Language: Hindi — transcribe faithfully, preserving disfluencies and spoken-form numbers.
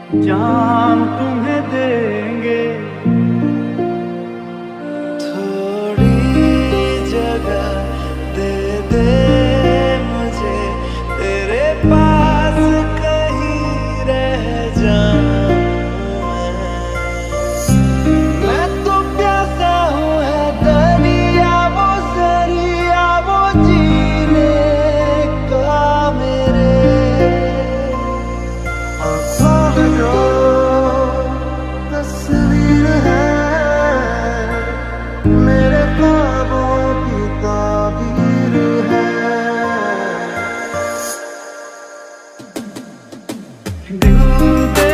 जान तुम्हें देंगे। थोड़ी जगह दे दे मुझे, तेरे पास कहीं रह जाऊं मैं। मैं तो प्यासा हूँ है दरिया वो सरिया वो जीने का मेरे। आँखों में जो तस्वीर है मेरे ख्वाबों की ताबीर है। दिल दे